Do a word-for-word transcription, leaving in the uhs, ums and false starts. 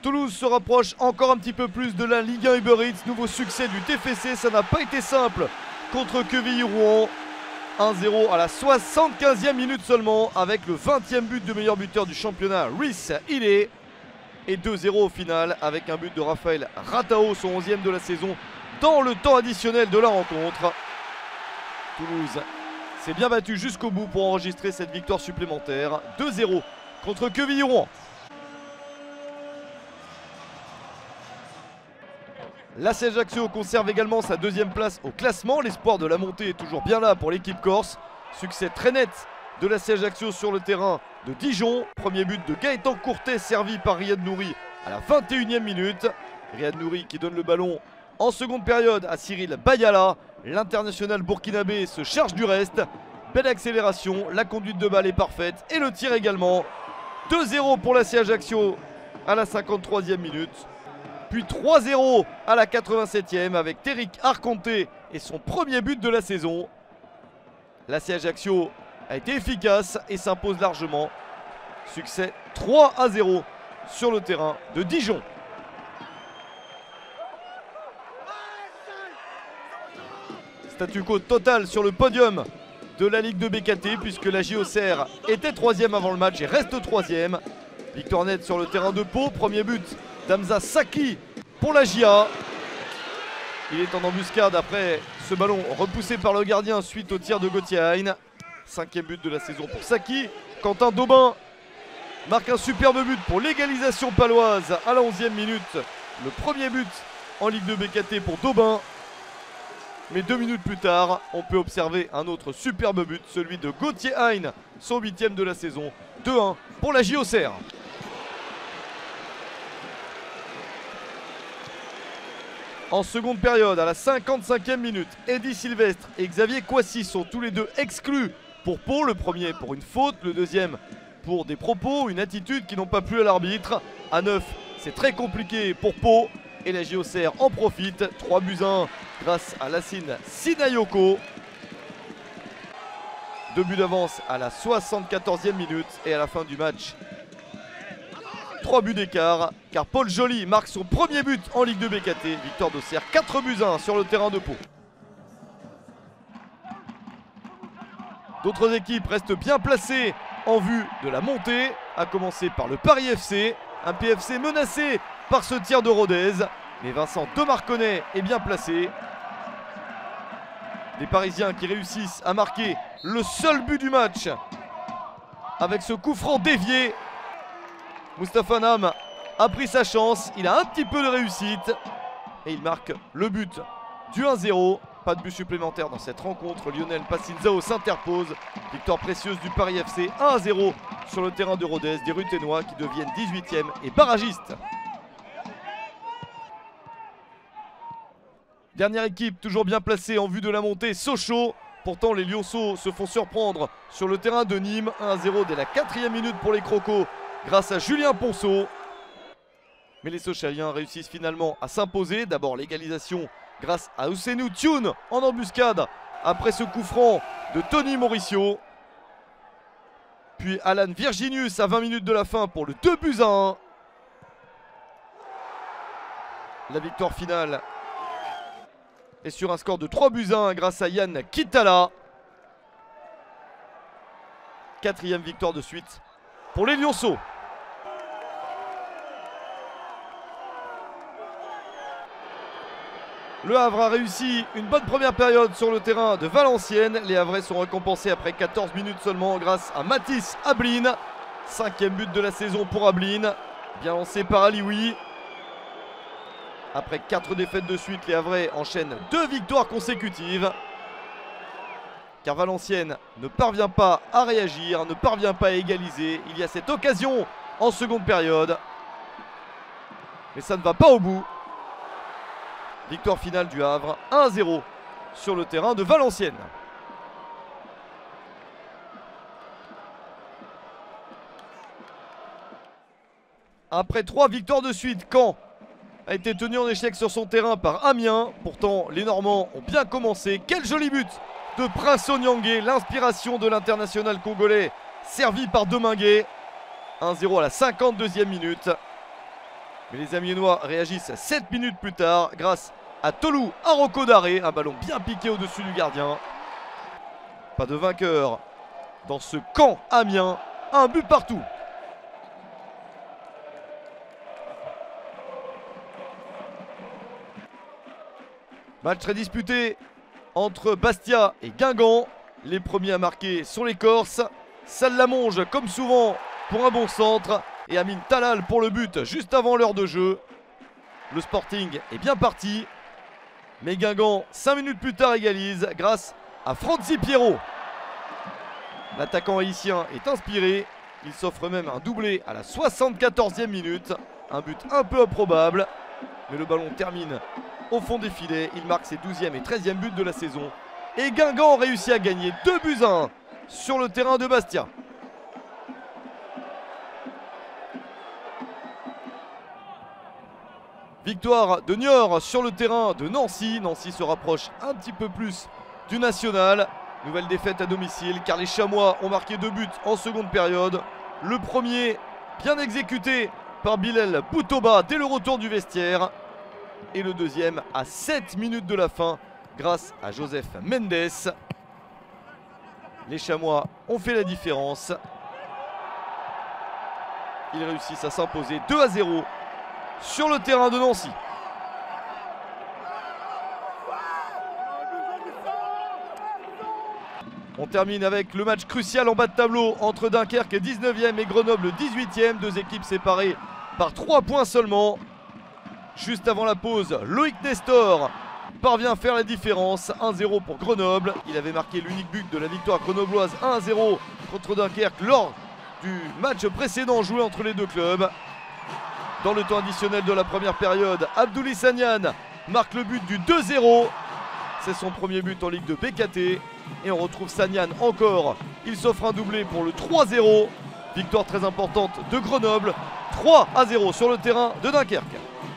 Toulouse se rapproche encore un petit peu plus de la Ligue un Uber Eats. Nouveau succès du T F C, ça n'a pas été simple contre Quevilly-Rouen. un zéro à la soixante-quinzième minute seulement, avec le vingtième but de meilleur buteur du championnat, Rhys Ilé. Et deux zéro au final, avec un but de Raphaël Ratao, son onzième de la saison, dans le temps additionnel de la rencontre. Toulouse s'est bien battu jusqu'au bout pour enregistrer cette victoire supplémentaire. deux zéro contre Quevilly-Rouen. L'A C Ajaccio conserve également sa deuxième place au classement. L'espoir de la montée est toujours bien là pour l'équipe corse. Succès très net de l'A C Ajaccio sur le terrain de Dijon. Premier but de Gaëtan Courtet servi par Riyad Nouri à la vingt et unième minute. Riyad Nouri qui donne le ballon en seconde période à Cyril Bayala. L'international burkinabé se charge du reste. Belle accélération, la conduite de balle est parfaite et le tir également. deux zéro pour l'A C Ajaccio à la cinquante-troisième minute. Puis trois zéro à la quatre-vingt-septième avec Téric Arconte et son premier but de la saison. L'A C Ajaccio a été efficace et s'impose largement. Succès trois à zéro sur le terrain de Dijon. Statu quo total sur le podium de la Ligue deux B K T puisque la J O C R était troisième avant le match et reste troisième. Victoire nette sur le terrain de Pau. Premier but d'Hamza Saki pour la J A. Il est en embuscade après ce ballon repoussé par le gardien suite au tir de Gauthier Hein. Cinquième but de la saison pour Saki. Quentin Daubin marque un superbe but pour l'égalisation paloise à la onzième minute. Le premier but en Ligue deux B K T pour Daubin. Mais deux minutes plus tard, on peut observer un autre superbe but, celui de Gauthier Hein, son huitième de la saison. deux un pour la J O C R. En seconde période, à la cinquante-cinquième minute, Eddy Sylvestre et Xavier Kouassi sont tous les deux exclus pour Pau. Le premier pour une faute, le deuxième pour des propos, une attitude qui n'ont pas plu à l'arbitre. À neuf, c'est très compliqué pour Pau et la J O C R en profite. trois buts à un grâce à Lassine Sinayoko. Deux buts d'avance à la soixante-quatorzième minute et à la fin du match. trois buts d'écart car Paul Joly marque son premier but en Ligue deux B K T. Victoire d'Auxerre quatre buts à un sur le terrain de Pau. D'autres équipes restent bien placées en vue de la montée, à commencer par le Paris F C. Un P F C menacé par ce tir de Rodez, mais Vincent Demarconnet est bien placé. Des Parisiens qui réussissent à marquer le seul but du match avec ce coup franc dévié. Moustapha Nam a pris sa chance, il a un petit peu de réussite et il marque le but du un zéro. Pas de but supplémentaire dans cette rencontre. Lionel Passinzao s'interpose. Victoire précieuse du Paris F C un à zéro sur le terrain de Rodez. Des Ruténois qui deviennent dix-huitième et barragistes. Dernière équipe toujours bien placée en vue de la montée, Sochaux. Pourtant les Lyonceaux se font surprendre sur le terrain de Nîmes. un à zéro dès la quatrième minute pour les Crocos grâce à Julien Ponceau. Mais les Sochaliens réussissent finalement à s'imposer. D'abord l'égalisation grâce à Ousseynou Thioune en embuscade après ce coup franc de Tony Mauricio. Puis Alan Virginius à vingt minutes de la fin pour le deux buts à un. La victoire finale est sur un score de trois buts à un grâce à Yann Kitala. Quatrième victoire de suite pour les Lyonceaux. Le Havre a réussi une bonne première période sur le terrain de Valenciennes. Les Havrais sont récompensés après quatorze minutes seulement grâce à Mathis Ablin. Cinquième but de la saison pour Ablin. Bien lancé par Alioui. Après quatre défaites de suite, les Havrais enchaînent deux victoires consécutives. Car Valenciennes ne parvient pas à réagir, ne parvient pas à égaliser. Il y a cette occasion en seconde période. Mais ça ne va pas au bout. Victoire finale du Havre, un à zéro sur le terrain de Valenciennes. Après trois victoires de suite, Caen a été tenu en échec sur son terrain par Amiens. Pourtant, les Normands ont bien commencé. Quel joli but de Prince Onyangé, l'inspiration de l'international congolais, servi par Deminguet. un zéro à la cinquante-deuxième minute. Mais les Amiénois réagissent sept minutes plus tard grâce à Tolou Aroko d'arrêt. Un ballon bien piqué au-dessus du gardien. Pas de vainqueur dans ce camp Amiens. Un but partout. Match très disputé entre Bastia et Guingamp. Les premiers à marquer sont les Corses. Salamonge comme souvent pour un bon centre. Et Amin Talal pour le but juste avant l'heure de jeu. Le Sporting est bien parti. Mais Guingamp, cinq minutes plus tard, égalise grâce à Franzi Pierrot. L'attaquant haïtien est inspiré. Il s'offre même un doublé à la soixante-quatorzième minute. Un but un peu improbable. Mais le ballon termine au fond des filets. Il marque ses douzième et treizième buts de la saison. Et Guingamp réussit à gagner deux buts à un sur le terrain de Bastia. Victoire de Niort sur le terrain de Nancy. Nancy se rapproche un petit peu plus du national. Nouvelle défaite à domicile car les Chamois ont marqué deux buts en seconde période. Le premier bien exécuté par Bilal Boutoba dès le retour du vestiaire. Et le deuxième à sept minutes de la fin grâce à Joseph Mendes. Les Chamois ont fait la différence. Ils réussissent à s'imposer deux à zéro sur le terrain de Nancy. On termine avec le match crucial en bas de tableau entre Dunkerque dix-neuvième et Grenoble dix-huitième. Deux équipes séparées par trois points seulement. Juste avant la pause, Loïc Nestor parvient à faire la différence. un zéro pour Grenoble. Il avait marqué l'unique but de la victoire grenobloise un à zéro contre Dunkerque lors du match précédent joué entre les deux clubs. Dans le temps additionnel de la première période, Abdoulaye Sagnan marque le but du deux zéro. C'est son premier but en Ligue de B K T. Et on retrouve Sagnan encore. Il s'offre un doublé pour le trois zéro. Victoire très importante de Grenoble. trois à zéro sur le terrain de Dunkerque.